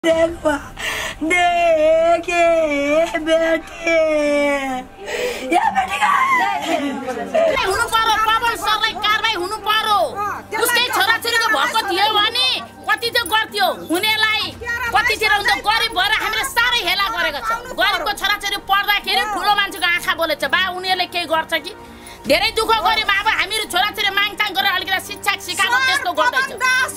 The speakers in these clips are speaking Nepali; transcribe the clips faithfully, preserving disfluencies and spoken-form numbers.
देखो देखे बेटे या बेटी का हुनु पर्यो पवन सरलाई कारबाही हुनु पर्यो उसकै छोराछोरीको भएको थियो भने कति चाहिँ गर्थ्यो हुनेलाई कति चाहिँ हुन्छ गरिब भएर हामीले साह्रै हेला गरेको छ गरिबको छोराछोरी पढ्दाखेरि ठुलो मान्छेको आँखा बोलेछ बा उनीहरूले केही गर्छ कि धेरै दुःख गरे अब हामीहरू छोराछोरी मागताङ गरेर अलिकति शिक्षा सिकाएको त्यस्तो गर्दैछ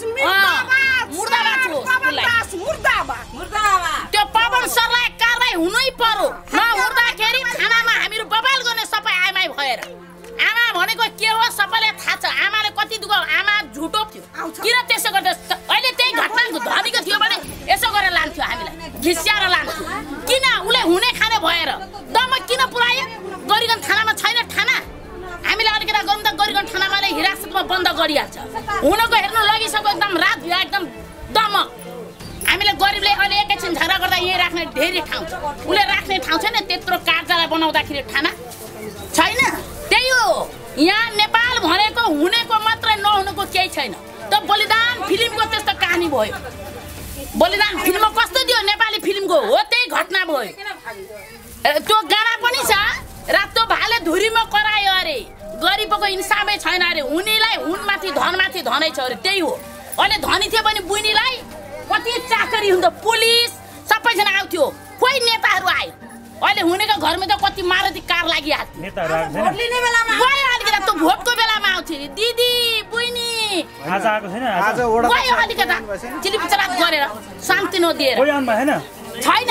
त्यो पवन सरलाई कारबाही हुनै पर्यो नहुँदाखेरि खानामा हामीहरू बबाल गर्ने सबै आमाई भएर आमा भनेको के हो सबैले थाहा छ आमाले कति दुःख आमा झुटो थियो किन त्यसो गर्दा अहिले त्यही घटना धनीको थियो भने यसो गरेर लान्थ्यो हामीलाई घिस्याएर लान्थ्यो किन उसले हुने खाने भएर दम किन पुऱ्यायो गरिगन थानामा छैन थाना हामीले अलिकति गरौँ त गरिगन थानामा हिरासतमा बन्द गरिहाल्छ हुनको हेर्नु लगिसक्यो एकदम रात भ्या एकदम दम हामीले गरिबले अहिले एकैछिन झगडा गर्दा यही राख्ने धेरै ठाउँ छ उसले राख्ने ठाउँ छैन त्यत्रो कार्यालय बनाउँदाखेरि थाना छैन त्यही हो यहाँ नेपाल भनेको हुनेको मात्रै नहुनुको केही छैन त बलिदान फिल्मको त्यस्तो कहानी भयो बलिदान फिल्ममा कस्तो दियो नेपाली फिल्मको हो त्यही घटना भयो त्यो गाना पनि छ रातो भाले धुरीमा करायो अरे गरिबको इन्साफै छैन अरे हुनेलाई हुनमाथि धनमाथि धनै छ अरे त्यही हो अहिले धनी थियो भने बुइनीलाई कति चाकरी हुन्छ पुलिस सबैजना आउँथ्यो कोही नेताहरू आयो अहिले हुनेको घरमा त कति मारुति कार लागिहाल्थ्यो गयो अलिकति त्यो भोटको बेलामा आउँथ्यो दिदी बुइनी आज आएको छैन आज ओडा गयो अलिकति चिलिपचराप गरेर शान्ति नदिएर कोही आउनु भएन छैन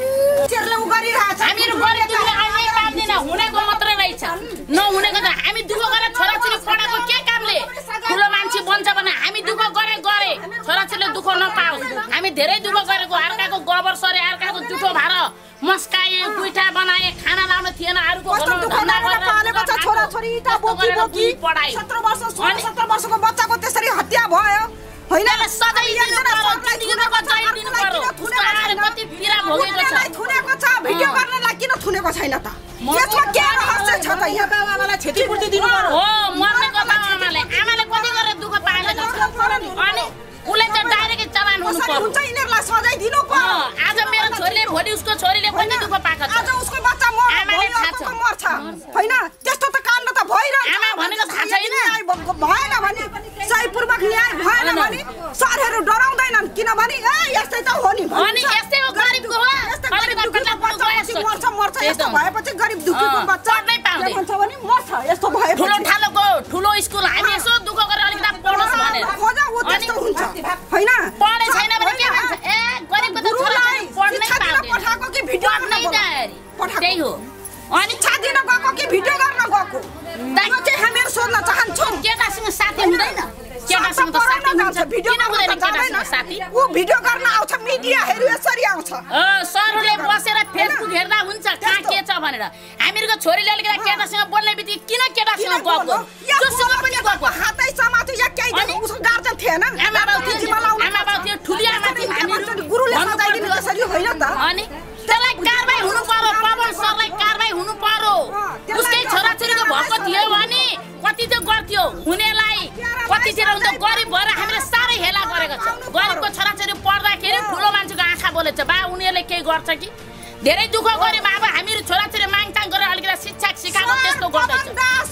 हामीहरू गरिब आउनै पाउँदैन हुनेको मात्रै रहेछ नहुनेको त हामी दुःख गरेर छोराछोरी पढाएको के कामले ठुलो मान्छे बन्छ भने हामी दुःख गरे गरे छोराछोरीले दुःख नपाओस् हामी धेरै दुःख गरेको अर्काको गोबर सरे अर्काको जुठो भार मस्काए गुइठा बनाए खाना लाउन थिएन अरूको घरमा धन्दा गरेर पालेको छ छोराछोरी ता बोकी बोकी पढाइ सत्र वर्ष सोह्र सत्र वर्षको बच्चाको त्यसरी हत्या भयो हैन सधैँ सरकारलाई दिनुको चाहिँ दिनु पर्यो उसले कति पीडा भोगेको छ थुनेको छ भिडियो गर्नलाई किन थुनेको छैन त यसमा के रहस्य छ त यहाँ बाबालाई क्षतिपूर्ति दिनु पर्यो हो मर्नेको बाबाले आमाले कति गरेर दुःख पाएको छ अनि उले त डाइरेक्ट चलान हुनु पर्यो हुन्छ इनेरलाई सजाय दिनु पर्यो आज मेरो छोरीले भोलि उसको छोरीले पनि दुःख पाएको छ आज उसको बच्चा मर्छ आमाले थाहा छ मर्छ हैन त्यस्तो त काण्ड त भइरहेछ आमा भनेको थाहा छैन भएन भने सही पूर्वक न्याय भएन भने सरहरू डराउँदैनन् किनभने ए यस्तै त हो नि अनि यस्तै हो गरिबको हो गरिब दुःखीको बच्चा मर्छ मर्छ यस्तो भएपछि गरिब दुःखीको बच्चा नै पाउँदैन भन्छ भने मर्छ यस्तो भए ठुलो ठालोको ठुलो स्कुल हामी यसो दुःख गरेर अलिकति पढोस् भनेर खोजा हो त्यस्तो हुन्छ हैन पढे छैन भने के भन्छ ए गरिबको त छोराछोरी पढ्नै पाउँदैन पठाएको कि भिडियो गर्न पठाएको त्यही हो अनि छादिन गएको कि भिडियो गर्न गएको दाइ चाहिँ हामीहरु सोध्न चाहन्छौं केटासँग साथी हुँदैन केटासँग त साथी हुन्छ भिडियो किन हुँदैन केटासँग साथी उ भिडियो गर्न आउँछ मिडियाहरु यसरी आउँछ अ सरले बसेर फेसबुक हेर्दा हुन्छ कहाँ के छ भनेर हामीहरुको छोरीले अलिकति केटासँग बोल्ने बित्तिकै किन केटासँग गएको जोसँग पनि गएको हातै समाथि या केही दिन उसको गार्जन थिएन आमा बाउ थियो आमा बाउ थियो ठुली आमा थियो हामीहरु गुरुले सजाइदिनु त्यसरी होइन त अनि त्यसलाई कारबाही हुनु पर्यो पवन सरलाई कारबाही हुनु पर्यो उसकै छोराछोरीको भएको थियो भने कति चाहिँ गर्थ्यो हुनेलाई कति चाहिँ हुन्छ गरिब भएर हामीले साह्रै हेला गरेको छ गरिबको छोराछोरी पढ्दाखेरि ठुलो मान्छेको आँखा बोलेछ बा उनीहरूले केही गर्छ कि धेरै दुःख गरे अब हामीहरू छोराछोरी मागताङ गरेर अलिकति शिक्षा सिकाएको त्यस्तो गर्दैछ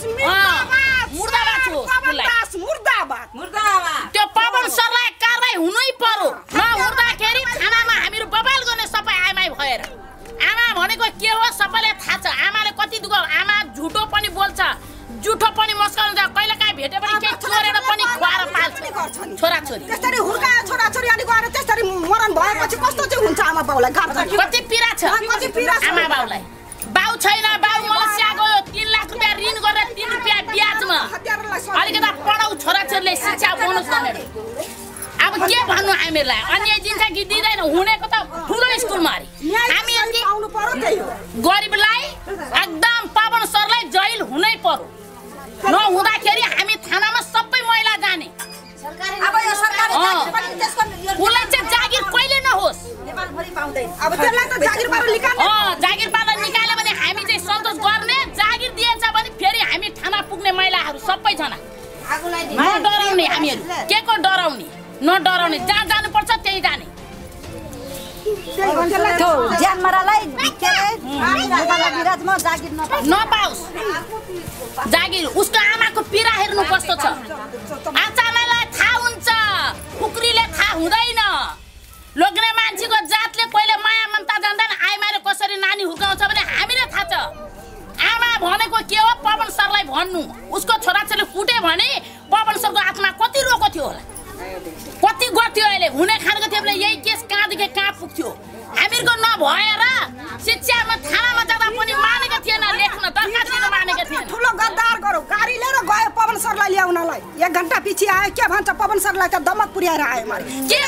त्यो पवन सरलाई कारबाही हुनै पर्यो नहुँदाखेरि खानामा हामीहरू बबाल गर्ने सबै आमाई भएर आमा भनेको के हो सबैले थाहा छ आमाले कति दुःख आमा झुटो पनि बोल्छ जुठो पनि मस्काउँछ कहिले काहीँ भेटे पनि के चोरेर पनि खुवाएर पाल्छ छोराछोरी त्यसरी हुर्कायो छोराछोरी अनि गएर त्यसरी मरण भएपछि कस्तो चाहिँ हुन्छ आमा बाउलाई कति पीडा छ कति पीडा छ आमा बाउलाई बाउ छैन बाउ मलेसिया गयो तीन लाख रुपियाँ ऋण गरेर तीन रुपियाँ ब्याजमा अलिकति पढाउ छोराछोरीले शिक्षा बोनस भनेर अब के भन्नु हामीलाई अन्याय दिन्छ कि दिँदैन हुनेको त ठुलो स्कुलमा हामी आउनु पर्यो त्यही हो गरिबलाई एकदम पवन सरलाई जैल हुनै पर्यो नहुँदाखेरि हामी थानामा सबै महिला जाने अब यो सरकारले जागिर पनि त्यसको उलाई चाहिँ जागिर कहिले नहोस् नेपालभरि पाउँदैन अब त्यसलाई त जागिर पाएर निकाल्ने अ जागिर पाएर निकाल्यो भने हामी चाहिँ सन्तोष गर्ने जागिर दिएछ भने फेरि हामी थाना पुग्ने महिलाहरू सबै जना आगुलाई दिने न डराउने हामीहरू के को डराउने न डराउने जहाँ जानुपर्छ त्यही जाने त्यो ज्यान मरालाई के अरे विराजमा जागिर नपाओस् जागिर उसको आमाको पीडा हेर्नु कस्तो छ आचामालाई थाहा हुन्छ कुकुरीले थाहा हुँदैन लोग्ने मान्छेको जातले पहिले माया ममता जान्दैन आइमाले कसरी नानी हुर्काउँछ भने हामीले थाहा छ आमा भनेको के हो पवन सरलाई भन्नु उसको छोराछोरीले कुटे भने पवन सरको आत्मा कति रोको थियो होला कति गर्थ्यो अहिले हुने खानको थियो भने यही केस कहाँदेखि कहाँ पुग्थ्यो हामीहरूको नभएर शिक्षामा थानामा जाँदा पनि मानेको थिएन लेख्न दरखास्त मानेको थिएन ठुलो गद्दार गरौ गाडी लिएर गयो पवन सरलाई ल्याउनलाई एक घण्टा पछि आयो के भन्छ पवन सरलाई त दमक पुर्याएर आयो मारे के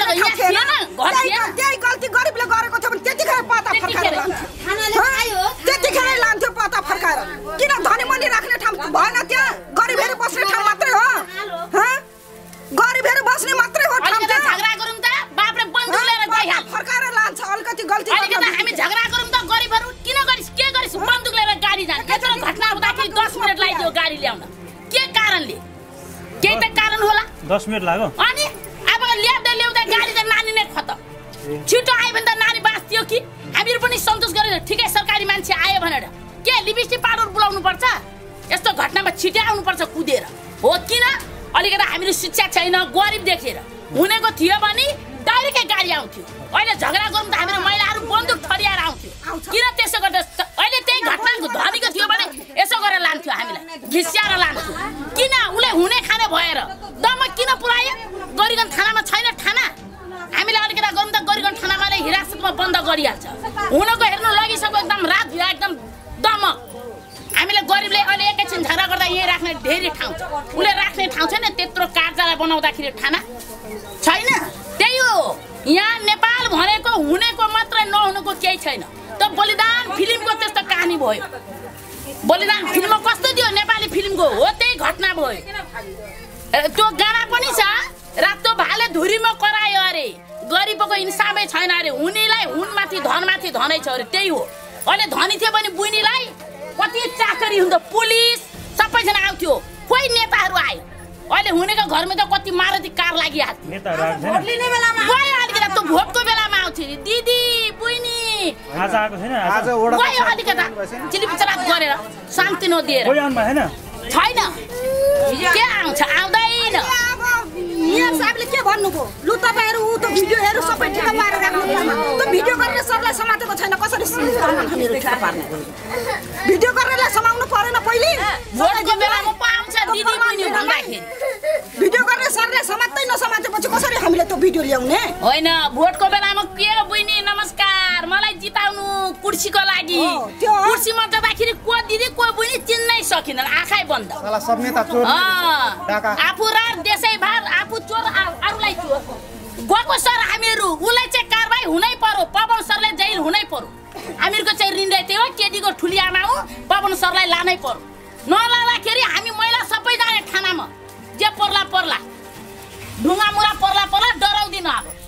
भएन त्यही गल्ती गरिबले गरेको थियो भने त्यतिखेर पत्ता फर्काएर लान्थ्यो त्यतिखेर लान्थ्यो पत्ता फर्काएर किन धनीमनी राख्ने ठाउँ भएन त्यहाँ गरिबहरू बस्ने ठाउँ मात्रै हो गरिबहरू बस्ने मात्रै हो ठाउँ झगडा गरौँ त बापरे बन्दुक लिएर गइहाल फर्काएर लान्छ अलिकति गल्ती अलिकति हामी झगडा गरौँ त गरिबहरू किन गरिस् के गरिस् बन्दुक लिएर गाडी जाने यत्रो घटना हुँदाखेरि दस मिनट लाग्यो गाडी ल्याउन के कारणले केही त कारण होला दस मिनट लाग्यो अनि अब ल्याउँदा ल्याउँदा गाडी त नानी नै खतम छिटो आयो भने त नानी बाँच्थ्यो कि हामीहरू पनि सन्तोष गरेर ठिकै सरकारी मान्छे आयो भनेर के लिपस्टिक पाउडर बुलाउनु पर्छ यस्तो घटनामा छिटै आउनुपर्छ कुदेर हो किन अलिकति हामीहरू शिक्षा छैन गरिब देखेर हुनेको थियो भने डाइरेक्टै गाडी आउँथ्यो अहिले झगडा गरौँ त हामीहरू महिलाहरू बन्दुक थरियाएर आउँथ्यो किन त्यसो गर्दा अहिले त्यही घटनाको धनीको थियो भने यसो गरेर लान्थ्यो हामीलाई घिस्याएर लान्थ्यो किन उसले हुने खाने भएर दमक किन पुऱ्यायो गरिगन थानामा छैन थाना हामीले अलिकति गरौँ त गरिगन थानामा हिरासतमा बन्द गरिहाल्छ हुनको हेर्नु लगिसक्यो एकदम रात भिड एकदम दमक हामीले गरिबले अहिले एकैछिन झगडा गर्दा यही राख्ने धेरै ठाउँ छ उसले राख्ने ठाउँ छैन त्यत्रो कार्यालय बनाउँदाखेरि थाना छैन त्यही हो यहाँ नेपाल भनेको हुनेको मात्रै नहुनुको केही छैन त बलिदान फिल्मको त्यस्तो कहानी भयो बलिदान फिल्ममा कस्तो दियो नेपाली फिल्मको हो त्यही घटना भयो त्यो गाना पनि छ रातो भाले धुरीमा करायो अरे गरिबको इन्साफै छैन अरे हुनेलाई हुनमाथि धनमाथि धनै छ अरे त्यही हो अहिले धनी थियो भने बुइनीलाई कति चाकरी हुन्थ्यो पुलिस सबैजना आउँथ्यो कोही नेताहरू आयो अहिले हुनेको घरमा त कति मारुति कार लागिहाल्थ्यो अलिकति त भोटको बेलामा आउँथ्यो दिदी बुइनी आज आएको छैन आज ओडा गयो अलिकति चिलिपिचलाप गरेर शान्ति नदिएर छैन के आउँछ आउँदैन यहाँ साहबले के भन्नुभयो लु तपाईहरु उ त भिडियो हेर्नु सबै ठिक पारेर राख्नु त भिडियो गरेर सरलाई समातेको छैन कसरी हामीहरु ठिक पार्ने भिडियो गरेरलाई समाउनु परेन पहिले भोटको बेलामा पाउँछ दिदी बहिनी भन्दाखेरि भिडियो गरेर सरले समात्दै नसमातेपछि कसरी हामीले त्यो भिडियो ल्याउने होइन भोटको बेलामा के बहिनी नमस्कार मलाई जिताउनु कुर्सीको लागि कुर्सीमा जाँदाखेरि को दिदी को बहिनी चिन्नै सकिनन् आँखै बन्द साला सब नेता चोर डाका आफू रार देशै भार आफू चोर अरूलाई चोर गएको सर हामीहरू उलाई चाहिँ कारबाही हुनै पर्यो पवन सरले जेल हुनै पर्यो हामीहरूको चाहिँ ऋण त्यही हो केटीको ठुली आमा हो पवन सरलाई लानै पर्यो नलाँदाखेरि हामी महिला सबै जाने थानामा जे पर्ला पर्ला ढुङ्गा मुरा पर्ला पर्ला डराउँदिन अब